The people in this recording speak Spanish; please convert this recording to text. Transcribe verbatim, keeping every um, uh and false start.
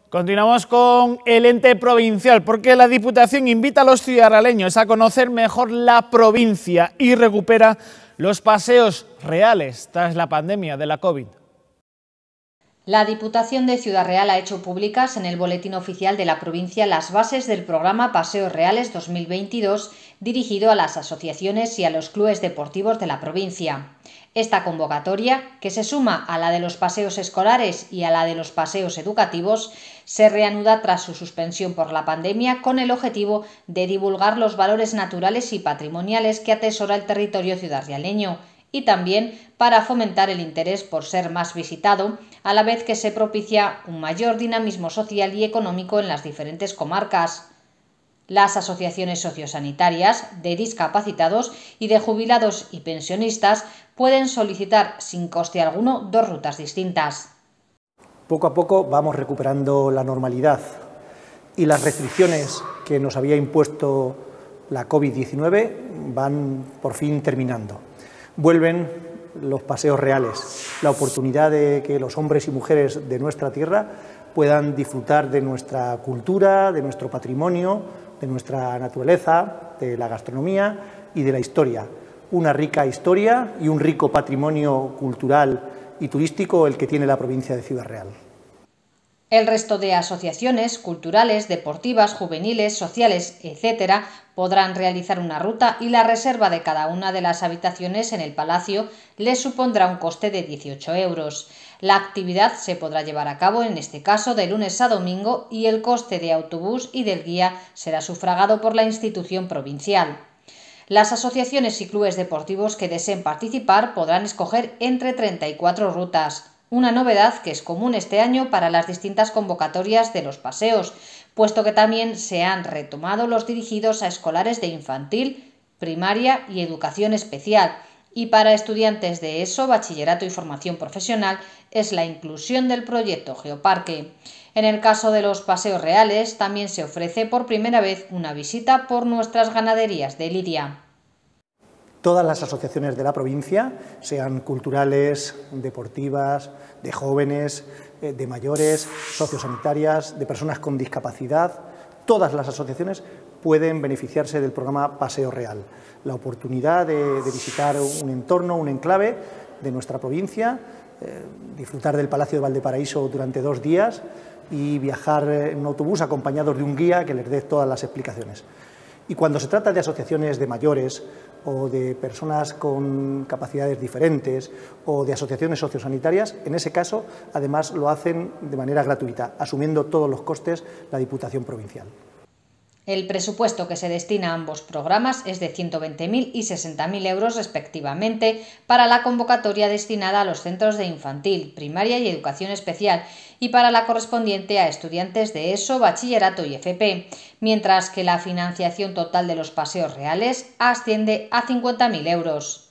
Continuamos con el ente provincial, porque la Diputación invita a los ciudadanos a conocer mejor la provincia y recupera los paseos reales tras la pandemia de la COVID. La Diputación de Ciudad Real ha hecho públicas en el Boletín Oficial de la provincia las bases del programa Paseos Reales dos mil veintidós dirigido a las asociaciones y a los clubes deportivos de la provincia. Esta convocatoria, que se suma a la de los paseos escolares y a la de los paseos educativos, se reanuda tras su suspensión por la pandemia con el objetivo de divulgar los valores naturales y patrimoniales que atesora el territorio ciudadrealeño y también para fomentar el interés por ser más visitado, a la vez que se propicia un mayor dinamismo social y económico en las diferentes comarcas. Las asociaciones sociosanitarias, de discapacitados y de jubilados y pensionistas pueden solicitar sin coste alguno dos rutas distintas. Poco a poco vamos recuperando la normalidad y las restricciones que nos había impuesto la COVID diecinueve van por fin terminando. Vuelven los paseos reales, la oportunidad de que los hombres y mujeres de nuestra tierra puedan disfrutar de nuestra cultura, de nuestro patrimonio, de nuestra naturaleza, de la gastronomía y de la historia. Una rica historia y un rico patrimonio cultural y turístico el que tiene la provincia de Ciudad Real. El resto de asociaciones culturales, deportivas, juveniles, sociales, etcétera, podrán realizar una ruta y la reserva de cada una de las habitaciones en el Palacio les supondrá un coste de dieciocho euros. La actividad se podrá llevar a cabo, en este caso, de lunes a domingo y el coste de autobús y del guía será sufragado por la institución provincial. Las asociaciones y clubes deportivos que deseen participar podrán escoger entre treinta y cuatro rutas. Una novedad que es común este año para las distintas convocatorias de los paseos, puesto que también se han retomado los dirigidos a escolares de infantil, primaria y educación especial, y para estudiantes de ESO, bachillerato y formación profesional es la inclusión del proyecto Geoparque. En el caso de los paseos reales también se ofrece por primera vez una visita por nuestras ganaderías de lidia. Todas las asociaciones de la provincia, sean culturales, deportivas, de jóvenes, de mayores, sociosanitarias, de personas con discapacidad, todas las asociaciones pueden beneficiarse del programa Paseo Real. La oportunidad de, de visitar un entorno, un enclave de nuestra provincia, eh, disfrutar del Palacio de Valdeparaíso durante dos días y viajar en un autobús acompañados de un guía que les dé todas las explicaciones. Y cuando se trata de asociaciones de mayores o de personas con capacidades diferentes o de asociaciones sociosanitarias, en ese caso, además, lo hacen de manera gratuita, asumiendo todos los costes la Diputación Provincial. El presupuesto que se destina a ambos programas es de ciento veinte mil y sesenta mil euros respectivamente para la convocatoria destinada a los centros de infantil, primaria y educación especial y para la correspondiente a estudiantes de ESO, bachillerato y F P, mientras que la financiación total de los paseos reales asciende a cincuenta mil euros.